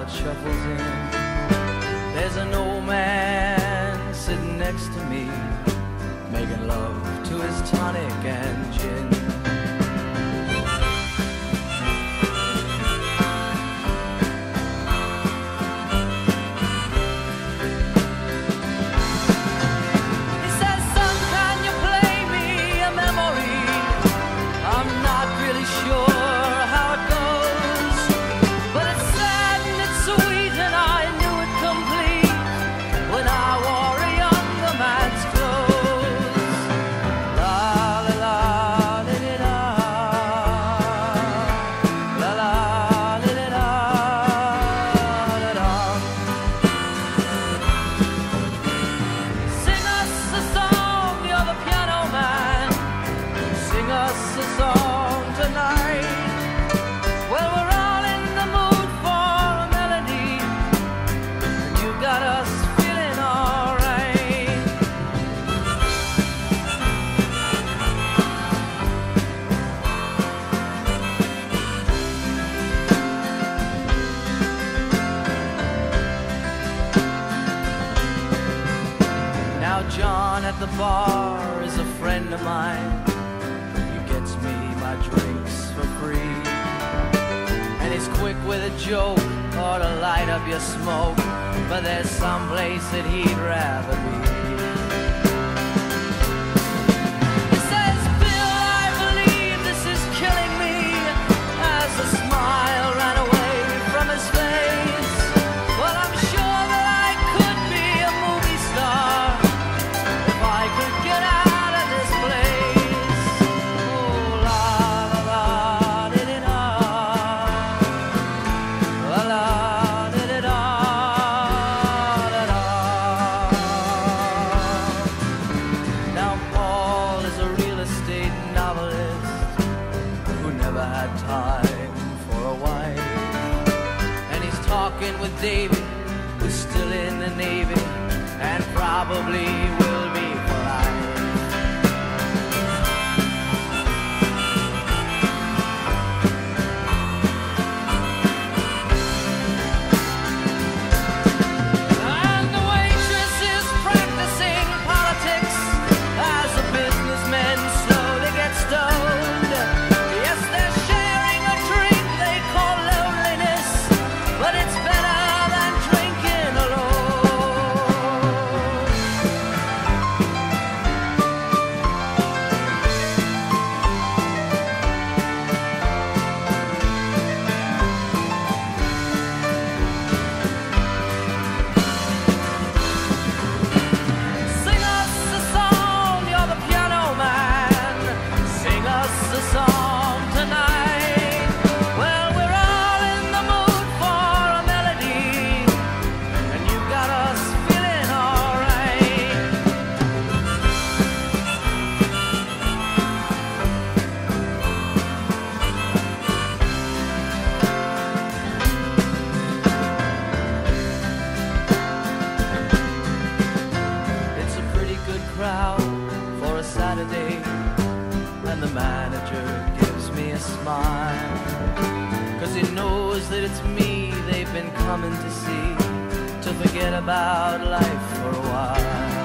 crowd shuffles in. There's an old man sitting next to me, making love to his tonic and gin. He says, son, can you play me a memory? I'm not really sure how it goes, but it's sad and it's sweet, and I knew it complete when I wore a younger man's clothes. La la la la la la la la la la. Sing us a song, you're the piano man. Sing us a song tonight. Well, we're all in the mood for a melody, and you got us feeling alright. Now John at the bar is a friend of mine. He gets me my drinks for free, and he's quick with a joke or to light up your smoke, but there's some place that he'd rather be. He says, Bill, I believe this is killing me, as the smile ran away from his face. Well, I'm sure that I could be a movie star if I could get out of this place. Oh, la la la di di da, la la di di da da da. Now Paul is a real estate novelist who never had time for a wife, and he's talking with David, who's still in the Navy and probably will be for life. And the waitress is practicing politics as the businessmen slowly get stoned. Yes, they're sharing a drink they call loneliness, but it's better than drinking alone. Sing us a song, you're the piano man. Sing us a song tonight. Well, we're all in the mood for a melody, and you got us feeling alright. It's a pretty good crowd for a Saturday, and the manager gives me a smile, 'cause he knows that it's me they've been coming to see, to forget about life for a while.